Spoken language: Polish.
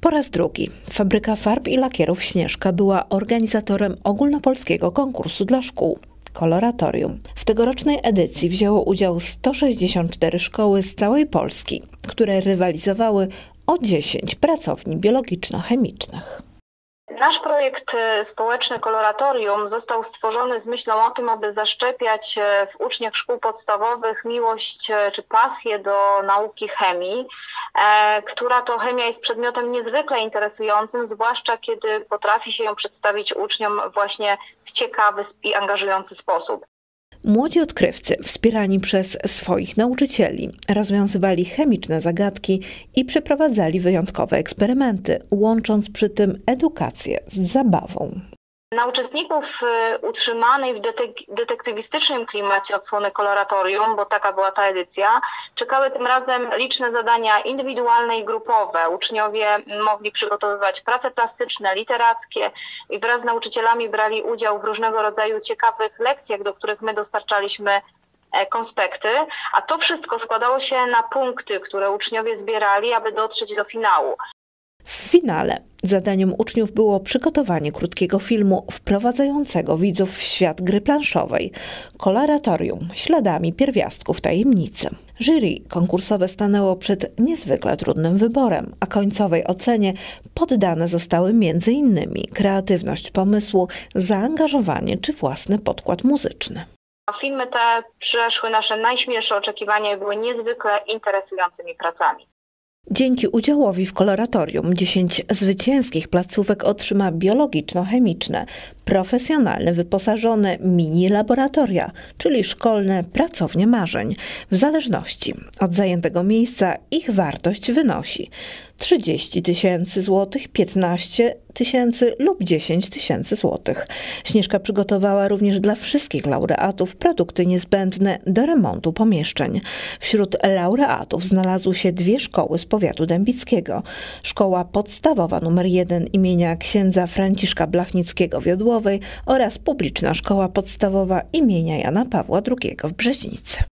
Po raz drugi Fabryka Farb i Lakierów Śnieżka była organizatorem ogólnopolskiego konkursu dla szkół Koloratorium. W tegorocznej edycji wzięło udział 164 szkoły z całej Polski, które rywalizowały o 10 pracowni biologiczno-chemicznych. Nasz projekt społeczny Koloratorium został stworzony z myślą o tym, aby zaszczepiać w uczniach szkół podstawowych miłość czy pasję do nauki chemii, która to chemia jest przedmiotem niezwykle interesującym, zwłaszcza kiedy potrafi się ją przedstawić uczniom właśnie w ciekawy i angażujący sposób. Młodzi odkrywcy, wspierani przez swoich nauczycieli, rozwiązywali chemiczne zagadki i przeprowadzali wyjątkowe eksperymenty, łącząc przy tym edukację z zabawą. Na uczestników utrzymanej w detektywistycznym klimacie odsłony Koloratorium, bo taka była ta edycja, czekały tym razem liczne zadania indywidualne i grupowe. Uczniowie mogli przygotowywać prace plastyczne, literackie i wraz z nauczycielami brali udział w różnego rodzaju ciekawych lekcjach, do których my dostarczaliśmy konspekty, a to wszystko składało się na punkty, które uczniowie zbierali, aby dotrzeć do finału. W finale zadaniem uczniów było przygotowanie krótkiego filmu wprowadzającego widzów w świat gry planszowej Koloratorium – śladami pierwiastków tajemnicy. Jury konkursowe stanęło przed niezwykle trudnym wyborem, a końcowej ocenie poddane zostały m.in. kreatywność pomysłu, zaangażowanie czy własny podkład muzyczny. Filmy te przeszły nasze najśmielsze oczekiwania i były niezwykle interesującymi pracami. Dzięki udziałowi w Koloratorium 10 zwycięskich placówek otrzyma biologiczno-chemiczne, profesjonalne, wyposażone mini-laboratoria, czyli szkolne pracownie marzeń. W zależności od zajętego miejsca ich wartość wynosi 30 000 złotych, 15 000 lub 10 000 złotych. Śnieżka przygotowała również dla wszystkich laureatów produkty niezbędne do remontu pomieszczeń. Wśród laureatów znalazły się 2 szkoły z powiatu dębickiego. Szkoła podstawowa nr 1 imienia księdza Franciszka Blachnickiego w Jodłowej oraz publiczna szkoła podstawowa imienia Jana Pawła II w Brzeźnicy.